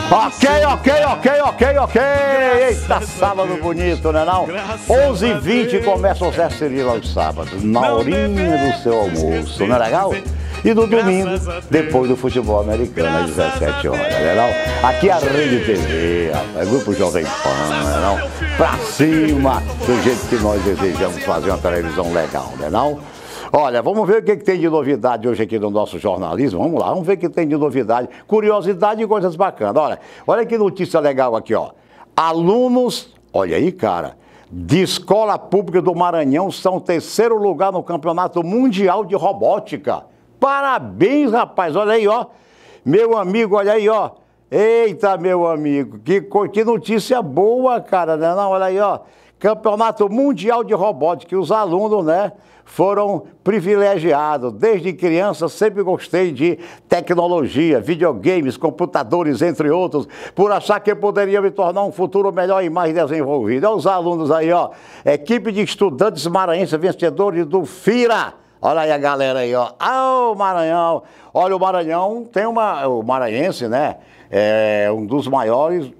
Ok. Eita, sábado bonito, né não? 11h20 começa o Zé Cirilo aos sábados, na horinha do seu almoço, não é legal? E no domingo, depois do futebol americano, às 17 horas, né não? Aqui é a Rede TV, rapaz, Grupo Jovem Pan, né não? Pra cima, do jeito que nós desejamos fazer uma televisão legal, né não? Olha, vamos ver o que tem de novidade hoje aqui no nosso jornalismo. Vamos lá, vamos ver o que tem de novidade, curiosidade e coisas bacanas. Olha que notícia legal aqui, ó. Alunos, olha aí, cara, de escola pública do Maranhão são terceiro lugar no Campeonato Mundial de Robótica. Parabéns, rapaz, olha aí, ó. Meu amigo, olha aí, ó. Eita, meu amigo, que notícia boa, cara, né? Não, olha aí, ó. Campeonato Mundial de Robótica, que os alunos, né, foram privilegiados. Desde criança sempre gostei de tecnologia, videogames, computadores, entre outros, por achar que poderia me tornar um futuro melhor e mais desenvolvido. Olha os alunos aí, ó. Equipe de estudantes maranhenses vencedores do FIRA. Olha aí a galera aí, ó. Ah, o Maranhão. Olha, o Maranhão tem o maranhense, né, é um dos maiores.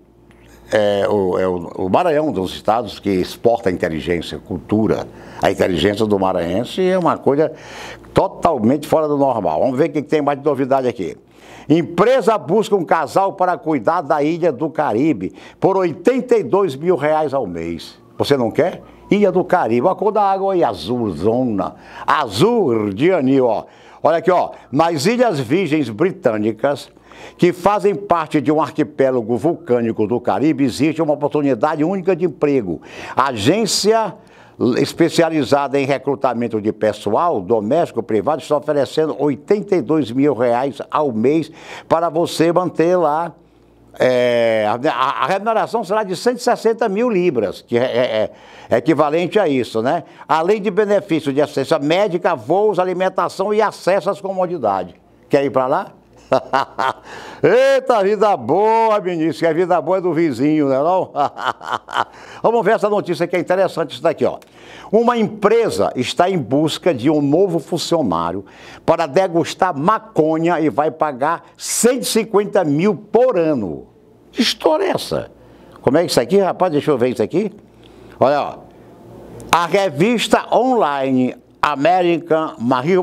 O Maranhão, um dos estados que exporta inteligência, cultura. A inteligência do maranhense é uma coisa totalmente fora do normal. Vamos ver o que tem mais de novidade aqui. Empresa busca um casal para cuidar da Ilha do Caribe por R$82 mil ao mês. Você não quer? Ilha do Caribe, a cor da água aí, azulzona, azul de anil, ó. Olha aqui, ó, nas Ilhas Virgens Britânicas, que fazem parte de um arquipélago vulcânico do Caribe, existe uma oportunidade única de emprego. A agência especializada em recrutamento de pessoal doméstico privado está oferecendo R$82 mil ao mês para você manter lá. A remuneração será de 160 mil libras, que é equivalente a isso, né? Além de benefícios de assistência médica, voos, alimentação e acesso às comodidades. Quer ir para lá? Eita, vida boa, ministro, que a vida boa é do vizinho, né não? Vamos ver essa notícia que é interessante, isso daqui, ó. Uma empresa está em busca de um novo funcionário para degustar maconha e vai pagar 150 mil por ano. Que história é essa? Como é isso aqui, rapaz? Deixa eu ver isso aqui. Olha, ó. A revista online American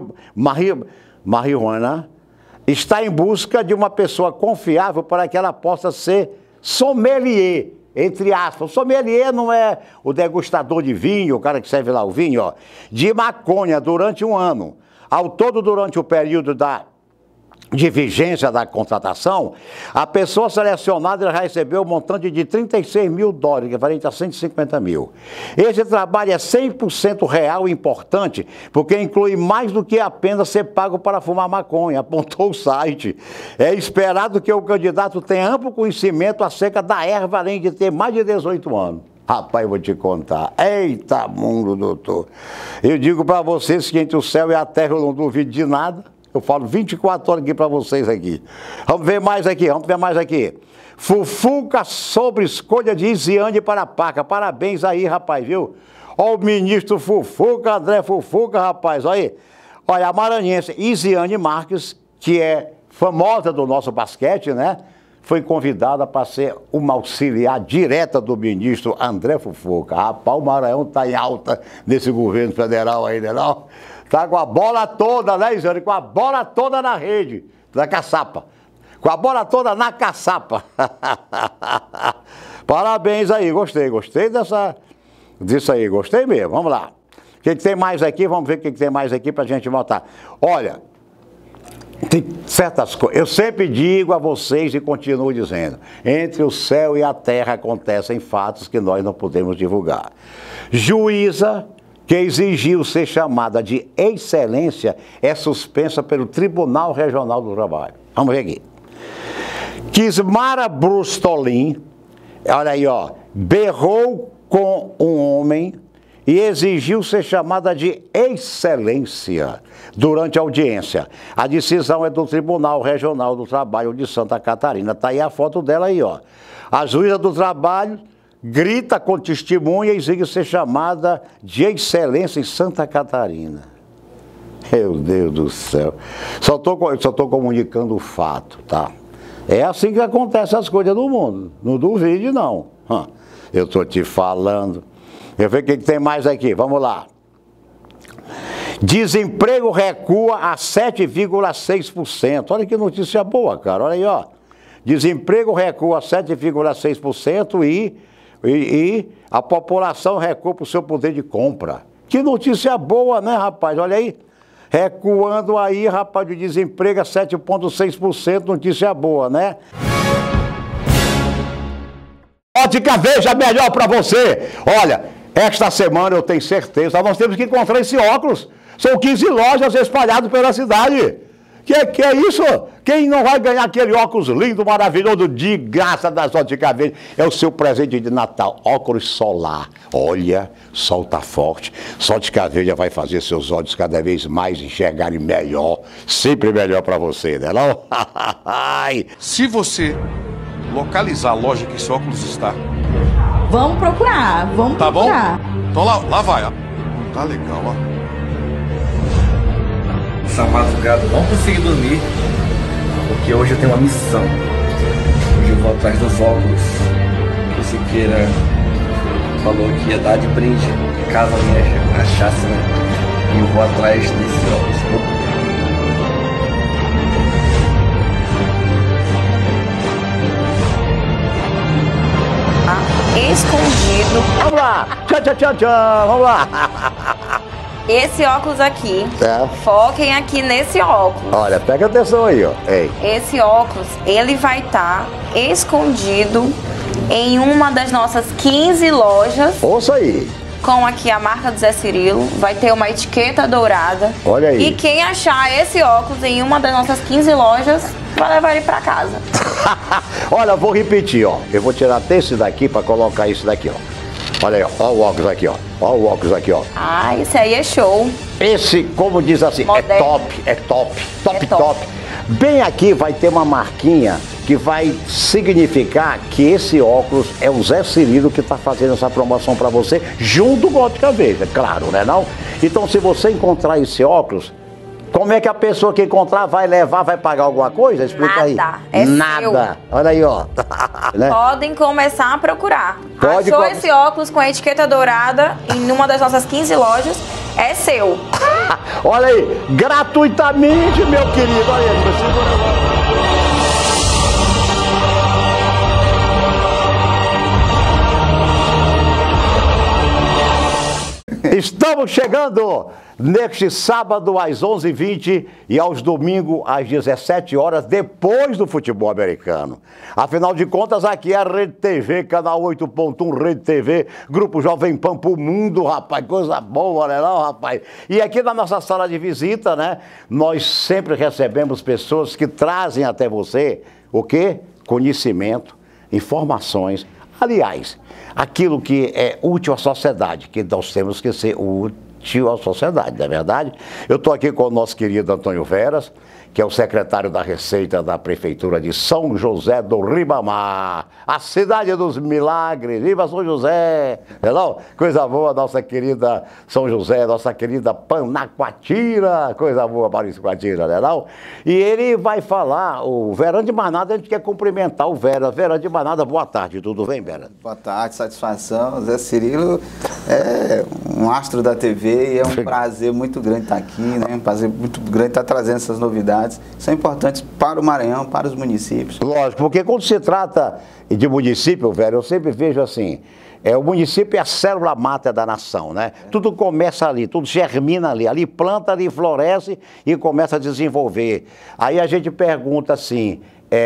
Marijuana está em busca de uma pessoa confiável para que ela possa ser sommelier, entre aspas. O sommelier não é o degustador de vinho, o cara que serve lá o vinho, ó, de maconha durante um ano. Ao todo, durante o período de vigência da contratação, a pessoa selecionada já recebeu um montante de $36 mil, equivalente a 150 mil. Esse trabalho é 100% real e importante, porque inclui mais do que apenas ser pago para fumar maconha, apontou o site. É esperado que o candidato tenha amplo conhecimento acerca da erva, além de ter mais de 18 anos. Rapaz, eu vou te contar. Eita mundo, doutor. Eu digo para vocês que entre o céu e a terra eu não duvido de nada. Eu falo 24 horas aqui para vocês aqui. Vamos ver mais aqui. Fufuca sobre escolha de Isiane para a Paca. Parabéns aí, rapaz, viu? Ó o ministro Fufuca, André Fufuca, rapaz, olha aí. Olha, a maranhense Isiane Marques, que é famosa do nosso basquete, né? Foi convidada para ser uma auxiliar direta do ministro André Fufuca. Rapaz, o Maranhão está em alta nesse governo federal aí, né não? Tá com a bola toda, né, Isiane? Com a bola toda na rede, da caçapa. Com a bola toda na caçapa. Parabéns aí, gostei disso aí, gostei mesmo. Vamos lá. O que tem mais aqui? Vamos ver o que tem mais aqui pra gente voltar. Olha, tem certas coisas. Eu sempre digo a vocês e continuo dizendo: entre o céu e a terra acontecem fatos que nós não podemos divulgar. Juíza que exigiu ser chamada de excelência é suspensa pelo Tribunal Regional do Trabalho. Vamos ver aqui. Kismara Brustolin, olha aí, ó, berrou com um homem e exigiu ser chamada de excelência durante a audiência. A decisão é do Tribunal Regional do Trabalho de Santa Catarina. Está aí a foto dela aí, ó. A juíza do trabalho grita com testemunha e exige ser chamada de excelência em Santa Catarina. Meu Deus do céu. Só tô comunicando o fato, tá? É assim que acontecem as coisas no mundo. Não duvide, não. Eu estou te falando. Eu vejo o que tem mais aqui. Vamos lá. Desemprego recua a 7,6%. Olha que notícia boa, cara. Olha aí, ó. Desemprego recua a 7,6% e a população recua para o seu poder de compra. Que notícia boa, né, rapaz? Olha aí. Recuando aí, rapaz, de desemprego a 7,6%. Notícia boa, né? Ótica Veja, melhor para você. Olha, esta semana eu tenho certeza, nós temos que encontrar esse óculos. São 15 lojas espalhadas pela cidade. Que é isso? Quem não vai ganhar aquele óculos lindo, maravilhoso, de graça das Ótica Veja? É o seu presente de Natal, óculos solar. Olha, sol tá forte. Só Ótica Veja vai fazer seus olhos cada vez mais enxergarem melhor. Sempre melhor para você, né não? Se você localizar a loja que esse óculos está... Vamos procurar, vamos procurar. Tá bom? Então lá vai, ó. Tá legal, ó. Essa madrugada eu não consegui dormir, porque hoje eu tenho uma missão. Hoje eu vou atrás dos óculos que o Siqueira falou que ia dar de brinde caso alguém achasse, né? E eu vou atrás desse óculos. Escondido. Vamos lá! Tchau, vamos lá! Esse óculos aqui, É. foquem aqui nesse óculos. Olha, pega atenção aí, ó. Ei. Esse óculos, ele vai estar escondido em uma das nossas 15 lojas, Ouça aí. com aqui a marca do Zé Cirilo, vai ter uma etiqueta dourada. Olha aí. E quem achar esse óculos em uma das nossas 15 lojas, vai levar ele pra casa. Olha, vou repetir, ó. Eu vou tirar até esse daqui pra colocar esse daqui, ó. Olha aí, ó. Olha o óculos aqui, ó. Olha o óculos aqui, ó. Ah, esse aí é show. Esse, como diz assim, Moderno. é top. É top. Bem aqui vai ter uma marquinha que vai significar que esse óculos é o Zé Cirilo que está fazendo essa promoção para você, junto com a Ótica Veja, claro, né não? Então, se você encontrar esse óculos, como é que a pessoa que encontrar vai levar, vai pagar alguma coisa? Explica aí. Nada, é Nada. seu. Olha aí, ó. Né? Podem começar a procurar. Pode Achou come- esse óculos com a etiqueta dourada em uma das nossas 15 lojas, é seu. Olha aí, gratuitamente, meu querido. Olha aí, segura. Estamos chegando neste sábado às 11h20 e aos domingos às 17 horas, depois do futebol americano. Afinal de contas, aqui é a Rede TV, canal 8.1, Rede TV, Grupo Jovem Pan pro mundo, rapaz, coisa boa, né não, rapaz? E aqui na nossa sala de visita, né, nós sempre recebemos pessoas que trazem até você, o quê? Conhecimento, informações. Aliás, aquilo que é útil à sociedade, que nós temos que ser útil à sociedade, não é verdade? Eu estou aqui com o nosso querido Antônio Veras, que é o secretário da Receita da Prefeitura de São José do Ribamar, a cidade dos milagres. Viva São José! Não? Coisa boa, nossa querida São José, nossa querida Panacoatira, coisa boa, Maurício Coatira, né não? E ele vai falar, o Verão de Manada, a gente quer cumprimentar o Vera. Verão de Manada, boa tarde, tudo bem, Vera? Boa tarde, satisfação. Zé Cirilo é um astro da TV e é um prazer muito grande estar aqui, né? Um prazer muito grande estar trazendo essas novidades. São importantes para o Maranhão, para os municípios. Lógico, porque quando se trata de município, velho, eu sempre vejo assim, o município é a célula máter da nação, né? Tudo começa ali, tudo germina ali, ali planta, ali floresce e começa a desenvolver. Aí a gente pergunta assim,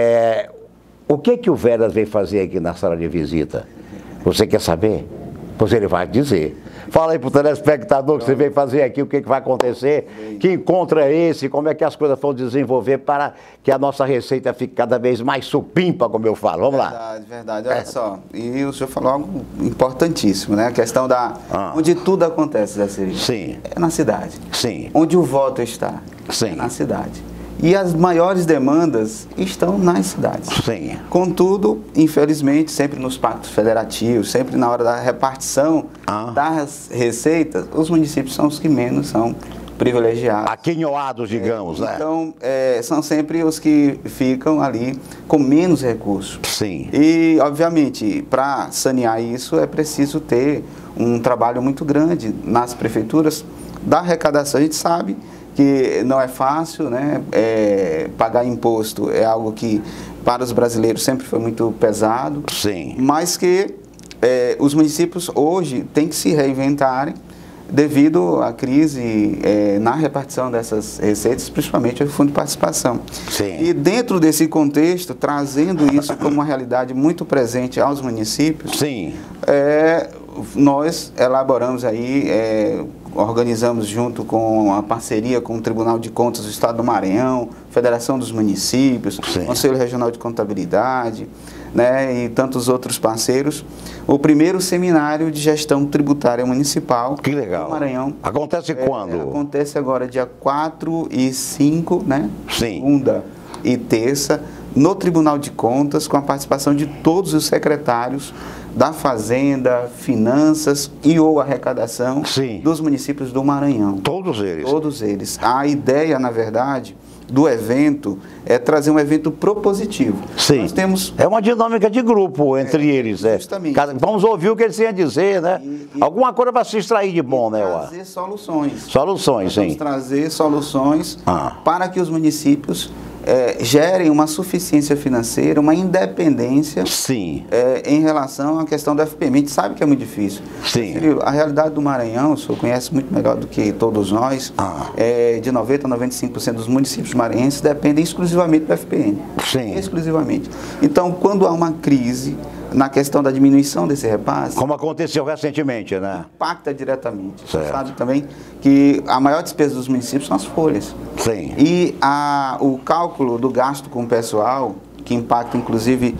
o que o Veras veio fazer aqui na sala de visita? Você quer saber? Pois ele vai dizer. Fala aí pro telespectador que você veio fazer aqui, o que vai acontecer, que encontro é esse, como é que as coisas vão desenvolver para que a nossa receita fique cada vez mais supimpa, como eu falo. Vamos lá. Verdade. Olha só, e o senhor falou algo importantíssimo, né? A questão da onde tudo acontece, Zé Cirilo. Sim. É na cidade. Sim. Onde o voto está. Sim. É na cidade. E as maiores demandas estão nas cidades. Sim. Contudo, infelizmente, sempre nos pactos federativos, sempre na hora da repartição das receitas, os municípios são os que menos são privilegiados. Aquinhoados, digamos, né? Então, são sempre os que ficam ali com menos recursos. Sim. E, obviamente, para sanear isso, é preciso ter um trabalho muito grande nas prefeituras da arrecadação. A gente sabe que não é fácil, né? Pagar imposto é algo que, para os brasileiros, sempre foi muito pesado. Sim. Mas que os municípios hoje têm que se reinventarem devido à crise na repartição dessas receitas, principalmente o Fundo de Participação. Sim. E dentro desse contexto, trazendo isso como uma realidade muito presente aos municípios, Sim. Nós elaboramos aí, organizamos junto com a parceria com o Tribunal de Contas do Estado do Maranhão, Federação dos Municípios, Sim. Conselho Regional de Contabilidade, né, e tantos outros parceiros, o primeiro seminário de gestão tributária municipal. Que legal. Do Maranhão. Acontece quando? Acontece agora dia 4 e 5, né? Sim. Segunda e terça, no Tribunal de Contas, com a participação de todos os secretários da Fazenda, Finanças e ou Arrecadação. Sim. Dos municípios do Maranhão. Todos eles? Todos eles. A ideia, na verdade, do evento é trazer um evento propositivo. Sim. Nós temos... É uma dinâmica de grupo entre eles, né? Justamente. Vamos ouvir o que eles têm a dizer, né? Alguma coisa para se extrair de bom, né? Trazer soluções. Soluções, sim. Vamos trazer soluções para que os municípios gerem uma suficiência financeira, uma independência. Sim. Em relação à questão do FPM. A gente sabe que é muito difícil. Sim. A realidade do Maranhão, o senhor conhece muito melhor do que todos nós, de 90% a 95% dos municípios maranhenses dependem exclusivamente do FPM. Sim. Exclusivamente. Então, quando há uma crise na questão da diminuição desse repasse... Como aconteceu recentemente, né? Impacta diretamente. Certo. Você sabe também que a maior despesa dos municípios são as folhas. Sim. E o cálculo do gasto com o pessoal, que impacta inclusive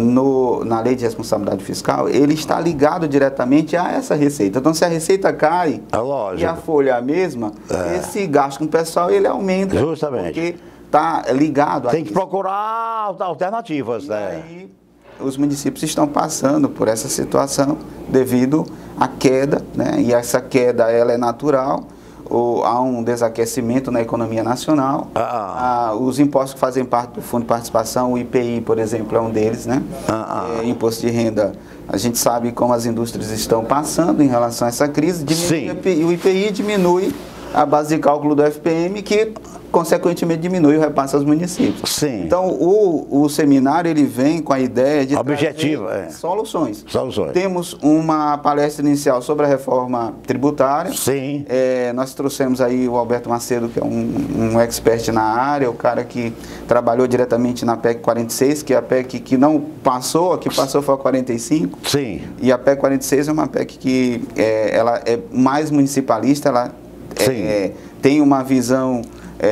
na lei de responsabilidade fiscal, ele está ligado diretamente a essa receita. Então, se a receita cai e a folha é a mesma, esse gasto com o pessoal ele aumenta. Justamente. Porque está ligado a Tem que procurar alternativas, né? Aí, os municípios estão passando por essa situação devido à queda, né? E essa queda ela é natural, há um desaquecimento na economia nacional. Os impostos que fazem parte do Fundo de Participação, o IPI, por exemplo, é um deles, né? Imposto de renda, a gente sabe como as indústrias estão passando em relação a essa crise, e o IPI diminui a base de cálculo do FPM, que consequentemente diminui o repasse aos municípios. Sim. Então, o seminário ele vem com a ideia de soluções. Temos uma palestra inicial sobre a reforma tributária. Sim. Nós trouxemos aí o Alberto Macedo, que é um expert na área, o cara que trabalhou diretamente na PEC 46, que é a PEC que não passou, a que passou foi a 45. Sim. E a PEC 46 é uma PEC que ela é mais municipalista, ela tem uma visão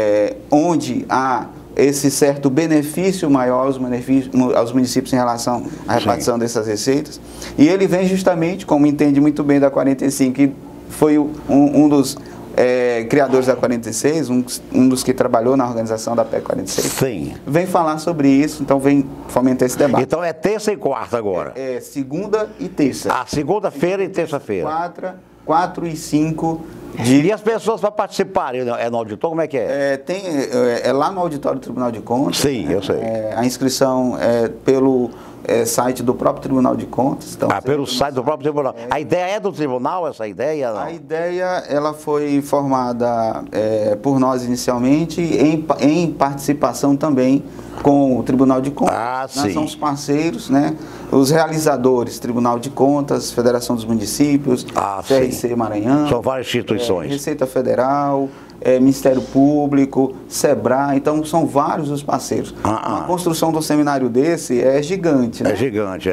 onde há esse certo benefício maior aos municípios em relação à repartição dessas receitas. E ele vem justamente, como entende muito bem da 45, que foi um dos criadores da 46, um dos que trabalhou na organização da PEC 46. Sim. Vem falar sobre isso, então vem fomentar esse debate. Então é terça e quarta agora? Segunda e terça. Segunda-feira e terça-feira. 4 e 5 E as pessoas para participarem, é no auditório, como é que é? É lá no auditório do Tribunal de Contas. Sim, eu sei. A inscrição é pelo site do próprio Tribunal de Contas. Então, pelo site do próprio Tribunal. A ideia é do Tribunal, essa ideia? Não? A ideia ela foi formada por nós inicialmente, em participação também com o Tribunal de Contas. Nós somos parceiros, né? Os realizadores, Tribunal de Contas, Federação dos Municípios, CRC Maranhão. São várias instituições. Receita Federal, Ministério Público, SEBRAE, então são vários os parceiros. A construção de um seminário desse é gigante, né? É gigante,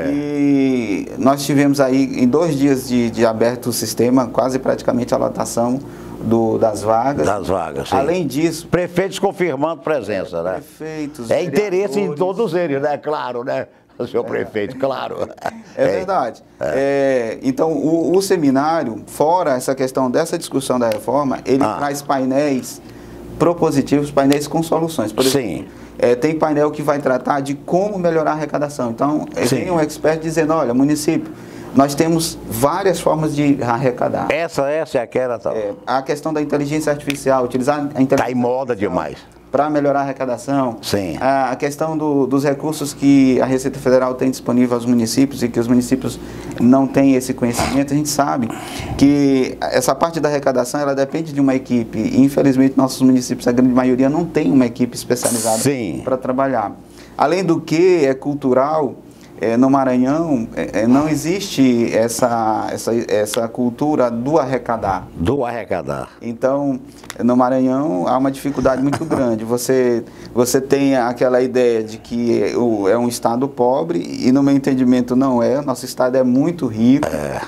E nós tivemos aí, em 2 dias de aberto o sistema, quase praticamente a lotação das vagas. Das vagas, sim. Além disso... Prefeitos confirmando presença, né? Prefeitos, interesse em todos eles, né? Claro, né? O senhor prefeito, claro. É verdade. Então, o seminário, fora essa questão dessa discussão da reforma, ele traz painéis propositivos, painéis com soluções. Por exemplo, tem painel que vai tratar de como melhorar a arrecadação. Então, vem um expert dizendo, olha, município, nós temos várias formas de arrecadar. Essa é aquela. Tá. A questão da inteligência artificial, utilizar a inteligência está em moda demais. Para melhorar a arrecadação. Sim. A questão dos recursos que a Receita Federal tem disponível aos municípios e que os municípios não têm esse conhecimento, a gente sabe que essa parte da arrecadação, ela depende de uma equipe. E, infelizmente, nossos municípios, a grande maioria, não tem uma equipe especializada para trabalhar. Além do que, é cultural. No Maranhão não existe essa cultura do arrecadar. Do arrecadar. Então, no Maranhão há uma dificuldade muito grande. Você tem aquela ideia de que é um estado pobre e, no meu entendimento, não é. Nosso estado é muito rico.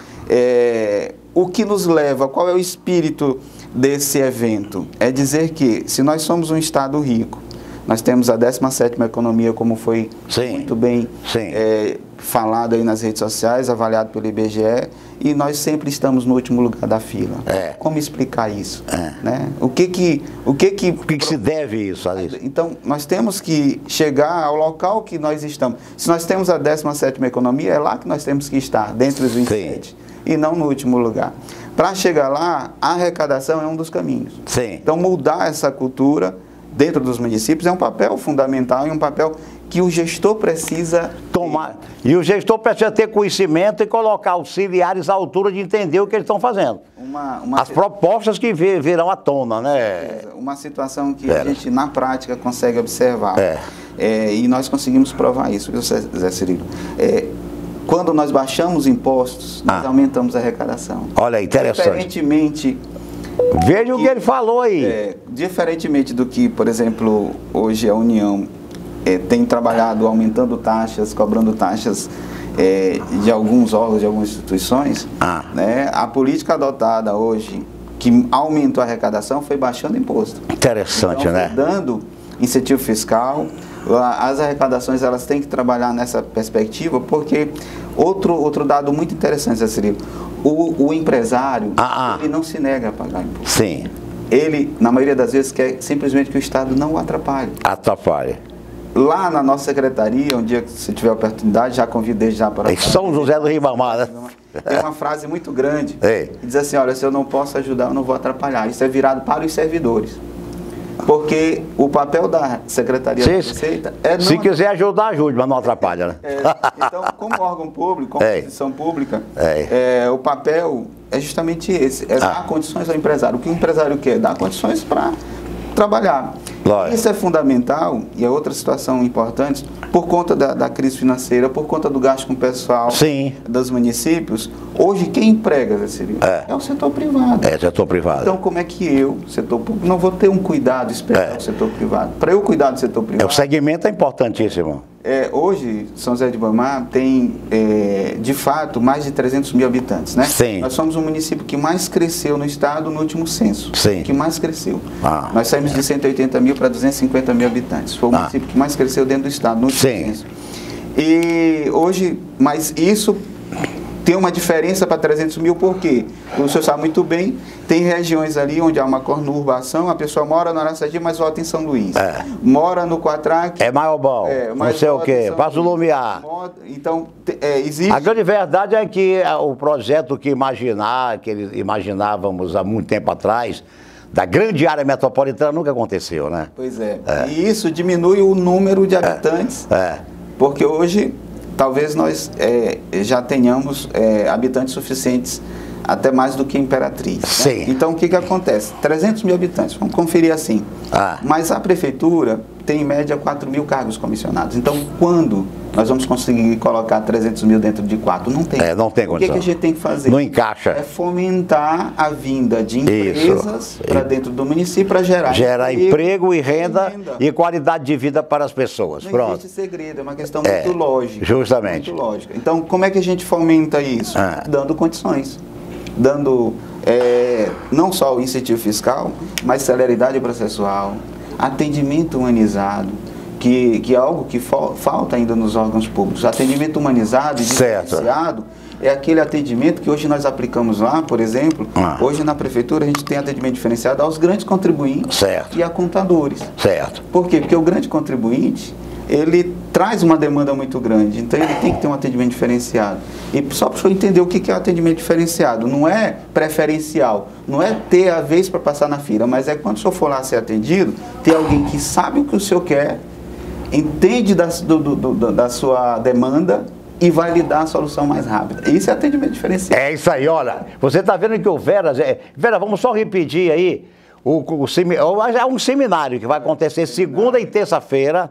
O que nos leva, qual é o espírito desse evento? É dizer que, se nós somos um estado rico, nós temos a 17ª economia, como foi muito bem falado aí nas redes sociais, avaliado pelo IBGE, e nós sempre estamos no último lugar da fila. Como explicar isso? Né? O que se deve isso? Então, nós temos que chegar ao local que nós estamos. Se nós temos a 17ª economia, é lá que nós temos que estar, dentre os 27, e não no último lugar. Para chegar lá, a arrecadação é um dos caminhos. Então, mudar essa cultura dentro dos municípios é um papel fundamental e um papel que o gestor precisa tomar. E o gestor precisa ter conhecimento e colocar auxiliares à altura de entender o que eles estão fazendo. As propostas que virão à tona, né? Uma situação que a gente, na prática, consegue observar. E nós conseguimos provar isso, viu, Zé Cirilo? Quando nós baixamos impostos, nós aumentamos a arrecadação. Olha, interessante. Diferentemente... Veja o que ele falou aí. Diferentemente do que, por exemplo, hoje a União tem trabalhado aumentando taxas, cobrando taxas de alguns órgãos, de algumas instituições, né, a política adotada hoje, que aumentou a arrecadação, foi baixando imposto. Interessante, então, né? Dando incentivo fiscal. As arrecadações, elas têm que trabalhar nessa perspectiva, porque outro dado muito interessante, Zé Cirilo, o empresário, ele não se nega a pagar imposto. Ele, na maioria das vezes, quer simplesmente que o Estado não o atrapalhe. Lá na nossa secretaria, um dia que você tiver a oportunidade, já convidei já para... São José do Ribamar, né? Tem uma frase muito grande, que diz assim, olha, se eu não posso ajudar, eu não vou atrapalhar. Isso é virado para os servidores. Porque o papel da Secretaria da Receita é... Se quiser ajudar, ajude, mas não atrapalha, né? Então, como órgão público, como instituição pública, o papel é justamente esse, dar condições ao empresário. O que o empresário quer? Dar condições para trabalhar. Isso é fundamental, e é outra situação importante, por conta da crise financeira, por conta do gasto com o pessoal dos municípios. Hoje, quem emprega, Zé Cirilo, é o setor privado. É o setor privado. Então, como é que eu, setor público, não vou ter um cuidado especial do setor privado? Para eu cuidar do setor privado... O segmento é importantíssimo. Hoje, São José de Ribamar tem, de fato, mais de 300 mil habitantes, né? Nós somos o município que mais cresceu no estado no último censo. Que mais cresceu. Nós saímos de 180 mil para 250 mil habitantes. Foi o município que mais cresceu dentro do estado no último censo. E hoje, mas isso tem uma diferença para 300 mil, por quê? O senhor sabe muito bem, tem regiões ali onde há uma conurbação, a pessoa mora no Araçagi, mas volta em São Luís. Mora no Quatraque. É Maiobão, não sei o quê, Passo Lumiar. Então, existe... A grande verdade é que o projeto que imaginávamos há muito tempo atrás, da grande área metropolitana, nunca aconteceu, né? Pois é. E isso diminui o número de habitantes, porque hoje... Talvez nós já tenhamos habitantes suficientes, até mais do que Imperatriz. Né? Então, o que acontece? 300 mil habitantes, vamos conferir assim. Mas a prefeitura tem, em média, 4 mil cargos comissionados. Então, quando nós vamos conseguir colocar 300 mil dentro de 4? Não tem. Não tem condição. O que a gente tem que fazer? Não encaixa. É fomentar a vinda de empresas para dentro do município para gerar emprego e renda e qualidade de vida para as pessoas. Não existe segredo, é uma questão muito lógica. Justamente. Muito lógica. Então, como é que a gente fomenta isso? Dando condições. Dando não só o incentivo fiscal, mas celeridade processual, atendimento humanizado, que é algo que falta ainda nos órgãos públicos. Atendimento humanizado e diferenciado é aquele atendimento que hoje nós aplicamos lá, por exemplo. Hoje na prefeitura a gente tem atendimento diferenciado aos grandes contribuintes e a contadores. Certo. Por quê? Porque o grande contribuinte, ele traz uma demanda muito grande, então ele tem que ter um atendimento diferenciado. E só para o senhor entender o que é o atendimento diferenciado, não é preferencial, não é ter a vez para passar na fila, mas é quando o senhor for lá ser atendido, ter alguém que sabe o que o senhor quer, entende da sua demanda e vai lhe dar a solução mais rápida. Isso é atendimento diferenciado. É isso aí, olha, você está vendo que o Veras, Vera, vamos só repetir aí, é um seminário que vai acontecer segunda e terça-feira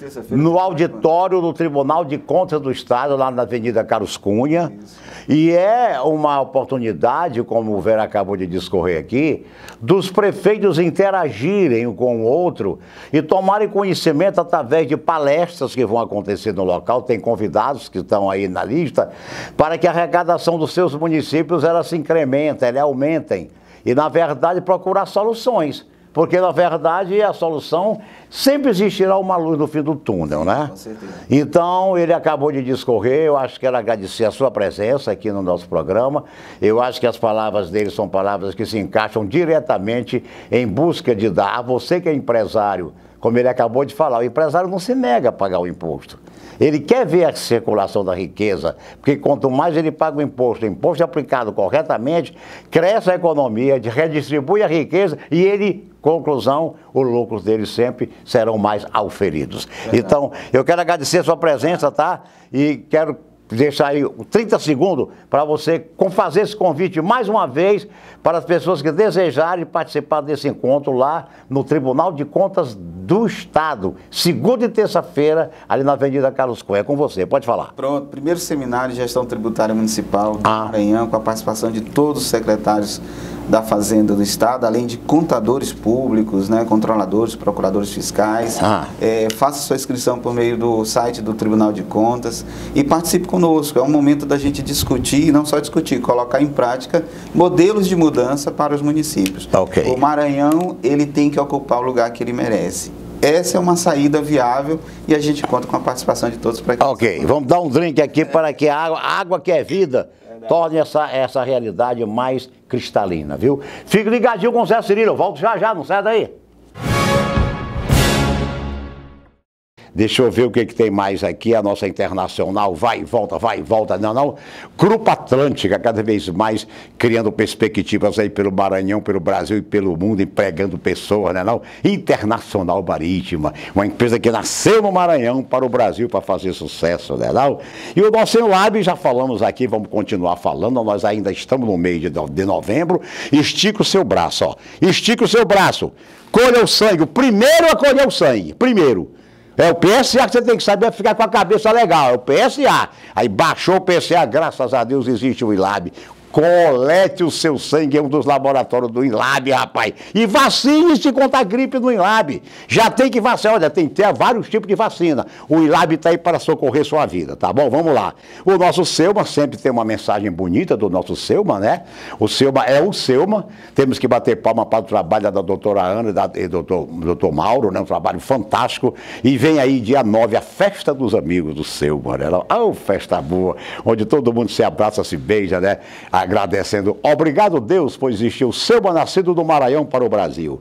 no auditório do Tribunal de Contas do Estado, lá na Avenida Carlos Cunha. Isso. E é uma oportunidade, como o Vera acabou de discorrer aqui, dos prefeitos interagirem um com o outro e tomarem conhecimento através de palestras que vão acontecer no local. Tem convidados que estão aí na lista, para que a arrecadação dos seus municípios ela se incremente, ela aumentem. E, na verdade, procurar soluções. Porque, na verdade, a solução sempre existirá uma luz no fim do túnel, né? Com certeza. Então, ele acabou de discorrer, eu acho que quero agradecer a sua presença aqui no nosso programa. Eu acho que as palavras dele são palavras que se encaixam diretamente em busca de dar a você que é empresário, como ele acabou de falar, o empresário não se nega a pagar o imposto. Ele quer ver a circulação da riqueza, porque quanto mais ele paga o imposto aplicado corretamente, cresce a economia, redistribui a riqueza e ele, conclusão, os lucros dele sempre serão mais auferidos. Então, eu quero agradecer a sua presença, tá? E quero deixar aí 30 segundos para você fazer esse convite mais uma vez para as pessoas que desejarem participar desse encontro lá no Tribunal de Contas do Estado, segunda e terça-feira, ali na Avenida Carlos Cunha. É com você, pode falar. Pronto, primeiro seminário de gestão tributária municipal do Maranhão, com a participação de todos os secretários da Fazenda do Estado, além de contadores públicos, né, controladores, procuradores fiscais. Faça sua inscrição por meio do site do Tribunal de Contas e participe conosco. É um momento da gente discutir, e não só discutir, colocar em prática modelos de mudança para os municípios. Okay. O Maranhão, ele tem que ocupar o lugar que ele merece. Essa é uma saída viável e a gente conta com a participação de todos para que... Ok, vamos dar um drink aqui para que a água que é vida torne essa realidade mais cristalina, viu? Fique ligadinho com o Zé Cirilo, eu volto já, não sai daí. Deixa eu ver o que tem mais aqui, a nossa internacional, vai e volta, não. Grupo Atlântica, cada vez mais criando perspectivas aí pelo Maranhão, pelo Brasil e pelo mundo, empregando pessoas, não? Internacional Marítima, uma empresa que nasceu no Maranhão para o Brasil para fazer sucesso, não? E o nosso Enlab, já falamos aqui, vamos continuar falando, nós ainda estamos no mês de novembro. Estica o seu braço, ó, estica o seu braço, colha o sangue, o primeiro a colher o sangue, primeiro. É o PSA que você tem que saber ficar com a cabeça legal, é o PSA. Aí baixou o PSA, graças a Deus existe o Enlab. Colete o seu sangue em um dos laboratórios do Enlab, rapaz. E vacine-se contra a gripe no Enlab. Já tem que vacinar, olha, tem vários tipos de vacina. O Enlab está aí para socorrer sua vida, tá bom? Vamos lá. O nosso Selma sempre tem uma mensagem bonita do nosso Selma, né? O Selma é o Selma. Temos que bater palma para o trabalho da doutora Ana e do doutor Mauro, né? Um trabalho fantástico. E vem aí dia 9 a festa dos amigos do Selma, né? Oh, festa boa, onde todo mundo se abraça, se beija, né? Agradecendo. Obrigado, Deus, pois existiu o Selma nascido do Maranhão para o Brasil.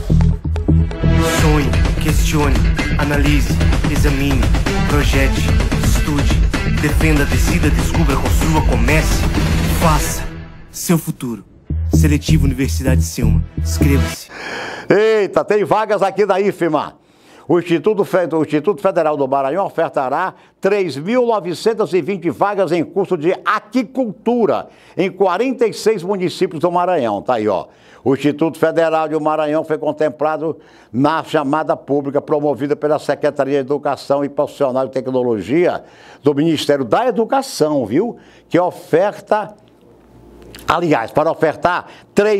Sonhe, questione, analise, examine, projete, estude, defenda, decida, descubra, construa, comece, faça seu futuro. Seletivo Universidade Selma. Inscreva-se. Eita, tem vagas aqui da IFMA. O Instituto Federal do Maranhão ofertará 3.920 vagas em curso de aquicultura em 46 municípios do Maranhão. Tá aí, ó. O Instituto Federal do Maranhão foi contemplado na chamada pública promovida pela Secretaria de Educação e Profissional de Tecnologia do Ministério da Educação, viu? Que oferta... Aliás, para ofertar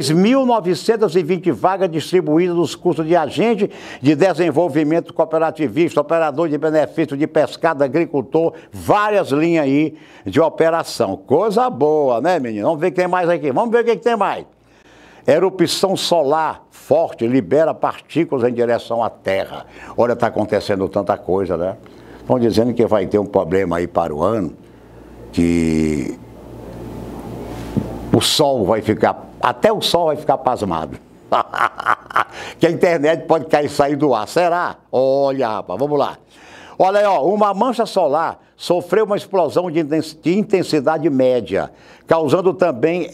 3.920 vagas distribuídas nos cursos de agente de desenvolvimento cooperativista, operador de benefício de pescado, agricultor, várias linhas aí de operação. Coisa boa, né, menino? Vamos ver o que tem mais aqui. Vamos ver o que tem mais. Erupção solar forte libera partículas em direção à Terra. Olha, está acontecendo tanta coisa, né? Estão dizendo que vai ter um problema aí para o ano, que... o sol vai ficar, até o sol vai ficar pasmado. Que a internet pode sair do ar. Será? Olha, rapaz, vamos lá. Olha aí, ó, uma mancha solar sofreu uma explosão de intensidade média, causando também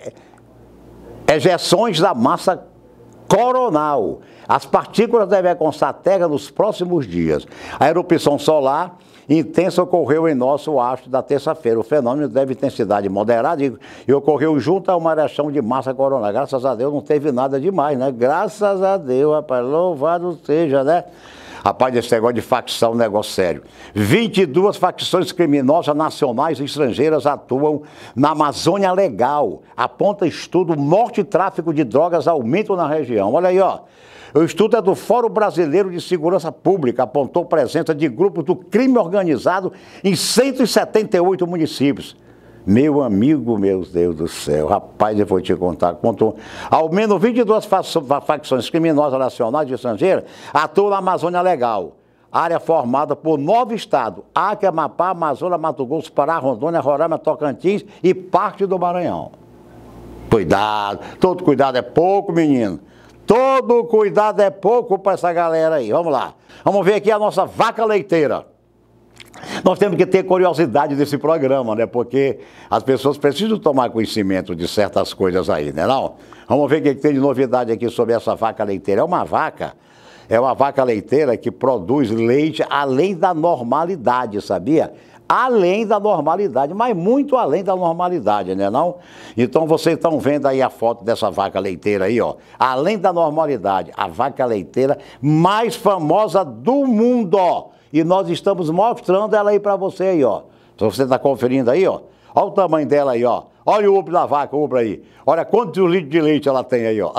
ejeções da massa coronal. As partículas devem alcançar a Terra nos próximos dias. A erupção solar intensa ocorreu em nosso astro da terça-feira. O fenômeno deve intensidade moderada e ocorreu junto a uma ereção de massa coronal. Graças a Deus não teve nada demais, né? Graças a Deus, rapaz, louvado seja, né? Rapaz, esse negócio de facção é um negócio sério. 22 facções criminosas nacionais e estrangeiras atuam na Amazônia Legal. Aponta estudo, morte e tráfico de drogas aumentam na região. Olha aí, ó. O estudo é do Fórum Brasileiro de Segurança Pública, apontou presença de grupos do crime organizado em 178 municípios. Meu amigo, meu Deus do céu, rapaz, eu vou te contar. Ao menos 22 facções criminosas nacionais e estrangeiras atuam na Amazônia Legal, área formada por 9 estados: Acre, Amapá, Amazonas, Mato Grosso, Pará, Rondônia, Roraima, Tocantins e parte do Maranhão. Cuidado, todo cuidado é pouco, menino. Todo cuidado é pouco para essa galera aí. Vamos lá. Vamos ver aqui a nossa vaca leiteira. Nós temos que ter curiosidade desse programa, né? Porque as pessoas precisam tomar conhecimento de certas coisas aí, né não? Vamos ver o que tem de novidade aqui sobre essa vaca leiteira. É uma vaca leiteira que produz leite além da normalidade, sabia? Além da normalidade, mas muito além da normalidade, né não? Então vocês estão vendo aí a foto dessa vaca leiteira aí, ó. Além da normalidade, a vaca leiteira mais famosa do mundo, ó. E nós estamos mostrando ela aí para você aí, ó. Então você está conferindo aí, ó. Olha o tamanho dela aí, ó. Olha o ubro da vaca, o ubro aí. Olha quantos litros de leite ela tem aí, ó.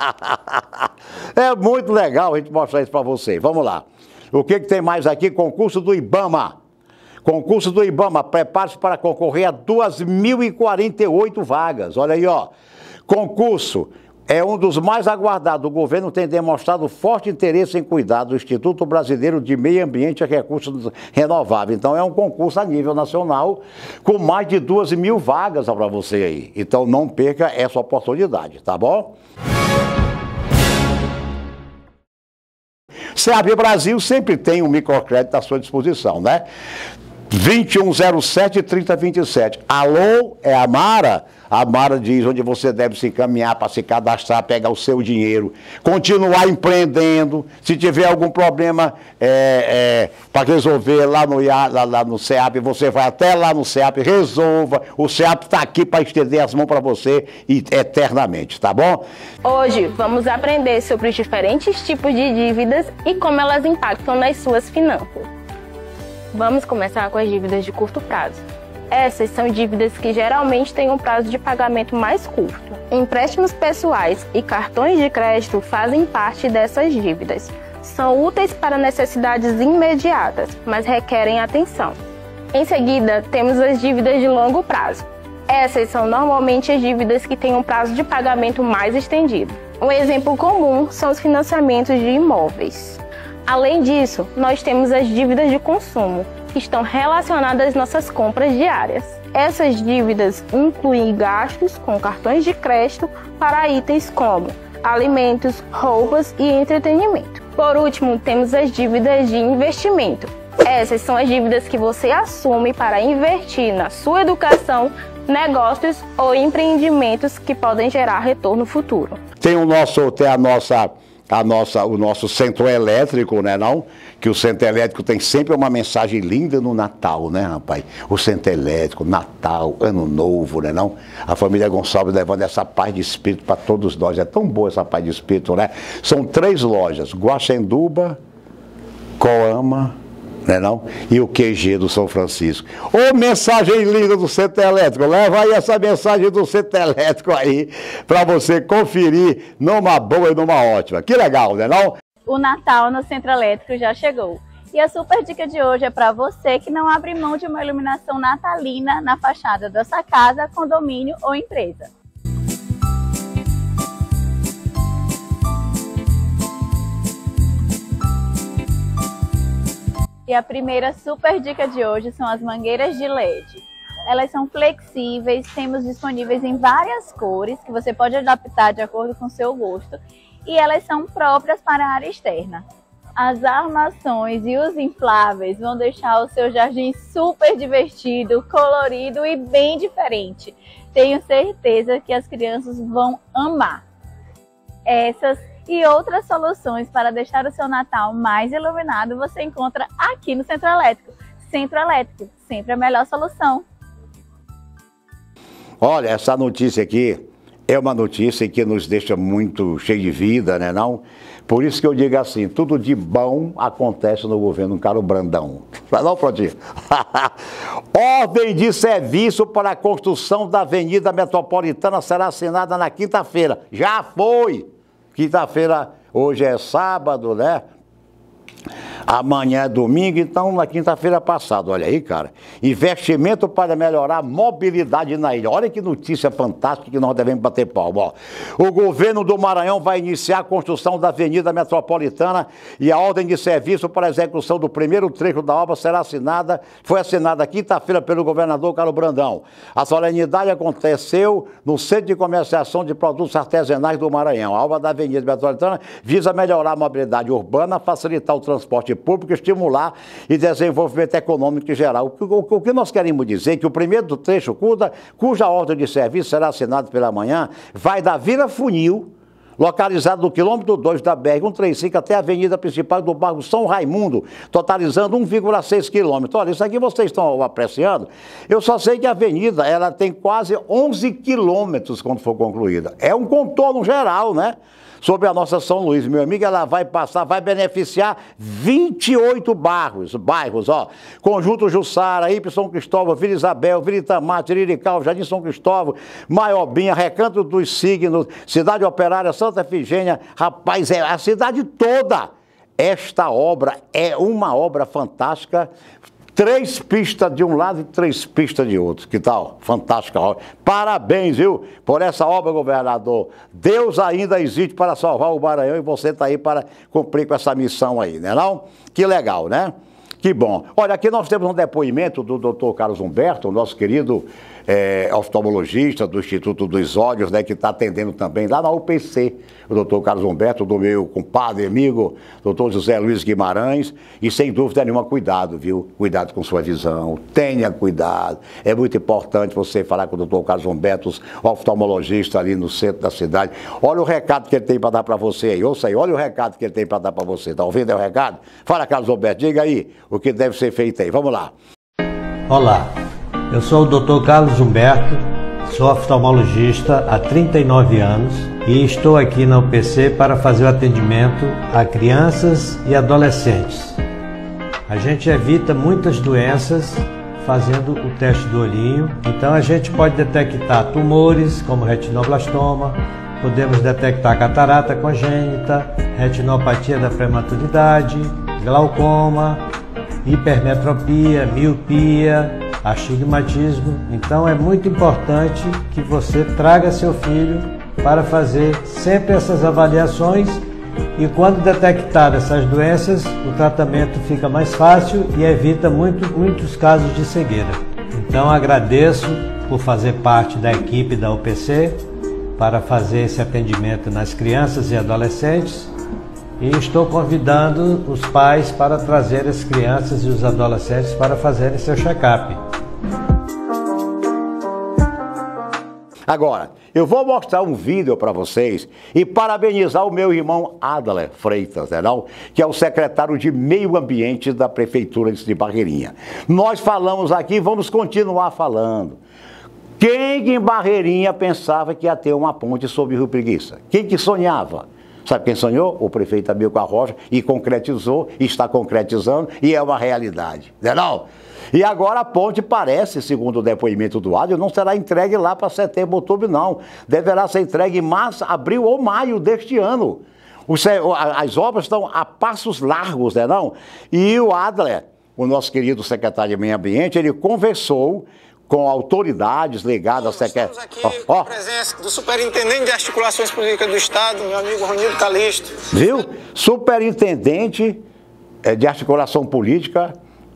É muito legal a gente mostrar isso para vocês. Vamos lá. O que tem mais aqui? Concurso do IBAMA. Concurso do IBAMA, prepare-se para concorrer a 2.048 vagas. Olha aí, ó. Concurso é um dos mais aguardados. O governo tem demonstrado forte interesse em cuidar do Instituto Brasileiro de Meio Ambiente e Recursos Renováveis. Então é um concurso a nível nacional com mais de 2.000 vagas para você aí. Então não perca essa oportunidade, tá bom? SEAB Brasil sempre tem um microcrédito à sua disposição, né? 2107-3027. Alô, é a Mara? A Mara diz onde você deve se encaminhar para se cadastrar, pegar o seu dinheiro, continuar empreendendo. Se tiver algum problema para resolver lá no SEAB, você vai até lá no SEAB, resolva. O SEAB está aqui para estender as mãos para você eternamente, tá bom? Hoje vamos aprender sobre os diferentes tipos de dívidas e como elas impactam nas suas finanças. Vamos começar com as dívidas de curto prazo. Essas são dívidas que geralmente têm um prazo de pagamento mais curto. Empréstimos pessoais e cartões de crédito fazem parte dessas dívidas. São úteis para necessidades imediatas, mas requerem atenção. Em seguida, temos as dívidas de longo prazo. Essas são normalmente as dívidas que têm um prazo de pagamento mais estendido. Um exemplo comum são os financiamentos de imóveis. Além disso, nós temos as dívidas de consumo, que estão relacionadas às nossas compras diárias. Essas dívidas incluem gastos com cartões de crédito para itens como alimentos, roupas e entretenimento. Por último, temos as dívidas de investimento. Essas são as dívidas que você assume para investir na sua educação, negócios ou empreendimentos que podem gerar retorno futuro. Tem o nosso centro elétrico, né não? Que o centro elétrico tem sempre uma mensagem linda no Natal, né, rapaz? O centro elétrico, Natal, Ano Novo, né não? A família Gonçalves levando essa paz de espírito para todos nós. É tão boa essa paz de espírito, né? São 3 lojas, Guaxenduba, Coama, né não? E o QG do São Francisco. Ô, mensagem linda do centro elétrico. Leva aí essa mensagem do centro elétrico aí para você conferir numa boa e numa ótima. Que legal, né não? O Natal no centro elétrico já chegou. E a super dica de hoje é para você que não abre mão de uma iluminação natalina na fachada da sua casa, condomínio ou empresa. E a primeira super dica de hoje são as mangueiras de LED. Elas são flexíveis, temos disponíveis em várias cores, que você pode adaptar de acordo com o seu gosto. E elas são próprias para a área externa. As armações e os infláveis vão deixar o seu jardim super divertido, colorido e bem diferente. Tenho certeza que as crianças vão amar. Essas e outras soluções para deixar o seu Natal mais iluminado você encontra aqui no Centro Elétrico. Centro Elétrico, sempre a melhor solução. Olha, essa notícia aqui é uma notícia que nos deixa muito cheio de vida, né não? Por isso que eu digo assim, tudo de bom acontece no governo Carlos Brandão. Vai lá, Prodinho. Ordem de serviço para a construção da Avenida Metropolitana será assinada na quinta-feira. Já foi! Quinta-feira, hoje é sábado, né? Amanhã é domingo, então na quinta-feira passada, olha aí, cara, investimento para melhorar a mobilidade na ilha. Olha que notícia fantástica que nós devemos bater palma. Ó. O governo do Maranhão vai iniciar a construção da Avenida Metropolitana e a ordem de serviço para a execução do primeiro trecho da obra foi assinada quinta-feira pelo governador Carlos Brandão. A solenidade aconteceu no Centro de Comercialização de Produtos Artesanais do Maranhão. A obra da Avenida Metropolitana visa melhorar a mobilidade urbana, facilitar o transporte público, estimular e desenvolvimento econômico em geral. O que nós queremos dizer é que o primeiro trecho, cuja ordem de serviço será assinada pela manhã, vai da Vila Funil, localizado no quilômetro 2 da BR-135 até a avenida principal do bairro São Raimundo, totalizando 1,6 quilômetros. Olha, isso aqui vocês estão apreciando. Eu só sei que a avenida ela tem quase 11 quilômetros quando for concluída. É um contorno geral, né? Sobre a nossa São Luís, meu amigo, ela vai beneficiar 28 bairros, ó. Conjunto Jussara, Ípio São Cristóvão, Vila Isabel, Vila Itamar, Tirirical, Jardim São Cristóvão, Maiobinha, Recanto dos Signos, Cidade Operária, Santa Efigênia, rapaz, é a cidade toda. Esta obra é uma obra fantástica. 3 pistas de um lado e 3 pistas de outro. Que tal? Fantástica obra. Parabéns, viu? Por essa obra, governador. Deus ainda existe para salvar o Maranhão e você está aí para cumprir com essa missão aí, né não? Que legal, né? Que bom. Olha, aqui nós temos um depoimento do Dr. Carlos Humberto, nosso querido oftalmologista do Instituto dos Olhos, né, que está atendendo também lá na UPC, o Dr. Carlos Humberto, do meu compadre, amigo, Dr. José Luiz Guimarães, e sem dúvida nenhuma, cuidado, viu? Cuidado com sua visão, tenha cuidado. É muito importante você falar com o Dr. Carlos Humberto, oftalmologista ali no centro da cidade. Olha o recado que ele tem para dar para você aí, ouça aí, olha o recado que ele tem para dar para você. Está ouvindo o recado? Fala, Carlos Humberto, diga aí o que deve ser feito aí. Vamos lá. Olá. Eu sou o Dr. Carlos Humberto, sou oftalmologista há 39 anos e estou aqui na UPC para fazer o atendimento a crianças e adolescentes. A gente evita muitas doenças fazendo o teste do olhinho, então a gente pode detectar tumores como retinoblastoma, podemos detectar catarata congênita, retinopatia da prematuridade, glaucoma, hipermetropia, miopia, astigmatismo. Então é muito importante que você traga seu filho para fazer sempre essas avaliações e quando detectar essas doenças, o tratamento fica mais fácil e evita muitos casos de cegueira. Então agradeço por fazer parte da equipe da UPC para fazer esse atendimento nas crianças e adolescentes e estou convidando os pais para trazer as crianças e os adolescentes para fazerem seu check-up. Agora, eu vou mostrar um vídeo para vocês e parabenizar o meu irmão Adaler Freitas, né, não? Que é o secretário de Meio Ambiente da Prefeitura de Barreirinha. Nós falamos aqui e vamos continuar falando. Quem em Barreirinha pensava que ia ter uma ponte sobre o Rio Preguiça? Quem que sonhava? Sabe quem sonhou? O prefeito Amilcar Rocha, e concretizou, está concretizando, e é uma realidade, não é não? E agora a ponte parece, segundo o depoimento do Adler, não será entregue lá para setembro, outubro, não. Deverá ser entregue em março, abril ou maio deste ano. As obras estão a passos largos, não é não? E o Adler, o nosso querido secretário de Meio Ambiente, ele conversou com autoridades ligadas à secretaria. Estamos aqui com a presença do superintendente de articulações políticas do Estado, meu amigo Ronildo Calixto. Viu? Superintendente de articulação política,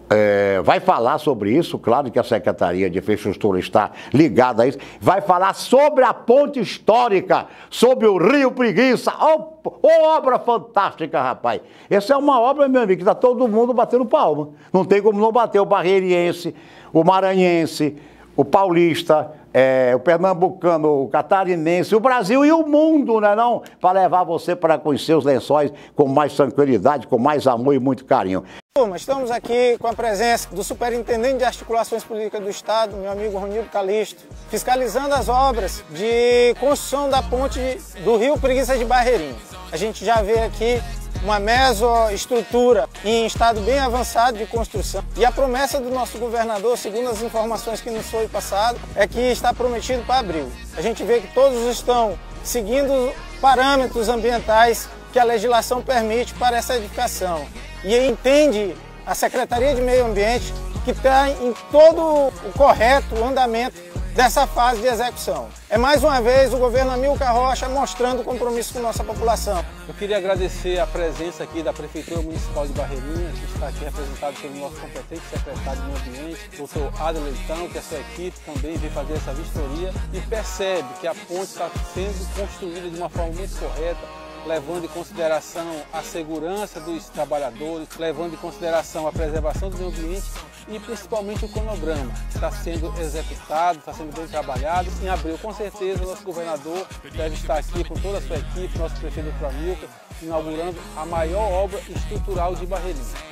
vai falar sobre isso, claro que a Secretaria de Infraestrutura está ligada a isso, vai falar sobre a ponte histórica, sobre o Rio Preguiça. Obra fantástica, rapaz. Essa é uma obra, meu amigo, que está todo mundo batendo palma. Não tem como não bater o barreiriense, o maranhense, o paulista, o pernambucano, o catarinense, o Brasil e o mundo, né não? Para levar você para conhecer os Lençóis com mais tranquilidade, com mais amor e muito carinho. Turma, estamos aqui com a presença do Superintendente de Articulações Políticas do Estado, meu amigo Ronildo Calisto, fiscalizando as obras de construção da ponte do Rio Preguiça de Barreirinha. A gente já vê aqui uma mesoestrutura em estado bem avançado de construção. E a promessa do nosso governador, segundo as informações que nos foi passado, é que está prometido para abril. A gente vê que todos estão seguindo parâmetros ambientais que a legislação permite para essa edificação. E entende a Secretaria de Meio Ambiente que está em todo o correto andamento dessa fase de execução. É mais uma vez o governo Amilcar Rocha mostrando compromisso com nossa população. Eu queria agradecer a presença aqui da Prefeitura Municipal de Barreirinha, que está aqui representado pelo nosso competente secretário do Meio Ambiente, o Dr. Adler Leitão, que a sua equipe também veio fazer essa vistoria e percebe que a ponte está sendo construída de uma forma muito correta, levando em consideração a segurança dos trabalhadores, levando em consideração a preservação do meio ambiente e principalmente o cronograma que está sendo executado, está sendo bem trabalhado. Em abril, com certeza, o nosso governador deve estar aqui com toda a sua equipe, nosso prefeito Dr. Amilcar, inaugurando a maior obra estrutural de Barreirinha.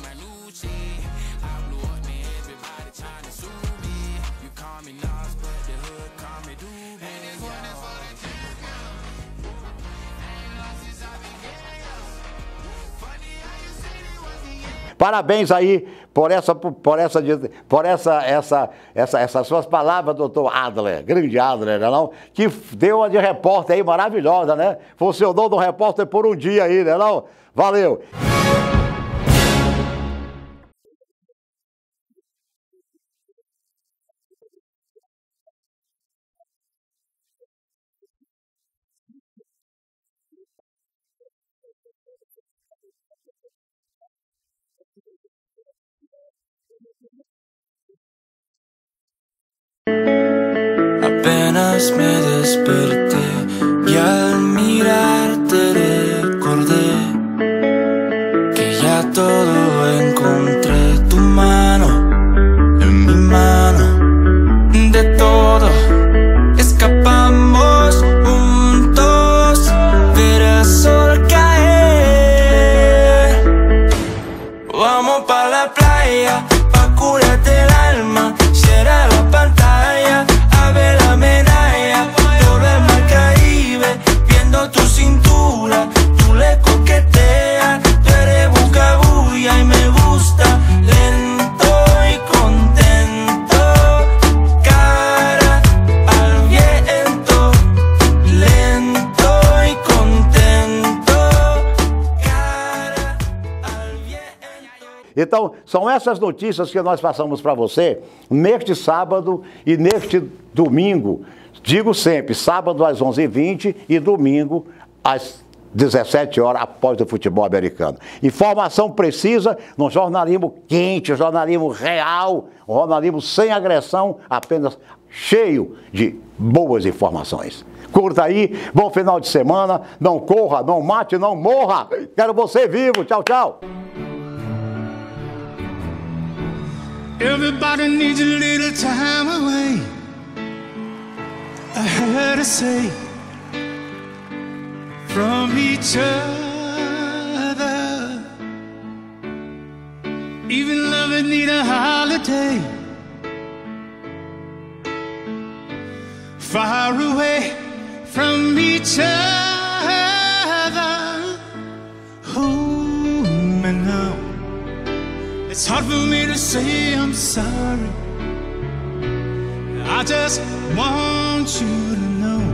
Parabéns aí por essas suas palavras, doutor Adler, grande Adler, não? Que deu uma de repórter aí maravilhosa, né? Funcionou do repórter por um dia aí, né não? Valeu! Apenas me desperté y al mirarte recordé que ya todo encontré, tu mano en mi mano, de todo escapamos juntos, ver el sol caer. Vamos pa' la playa, pa' curarte el alma, cierra la pantalla, ave la medalla, todo el mar Caribe, viendo tu cintura, tú le coqueteas, tú eres buscabulla y me gusta, lento y contento, cara al viento, lento y contento, cara al viento. Então, são essas notícias que nós passamos para você neste sábado e neste domingo. Digo sempre, sábado às 11h20 e domingo às 17 horas após o futebol americano. Informação precisa no jornalismo quente, jornalismo real, um jornalismo sem agressão, apenas cheio de boas informações. Curta aí, bom final de semana, não corra, não mate, não morra. Quero você vivo, tchau, tchau. Everybody needs a little time away. I heard her say from each other. Even lovers need a holiday. Far away from each other. Hold me now. It's hard for me to say I'm sorry. I just want you to know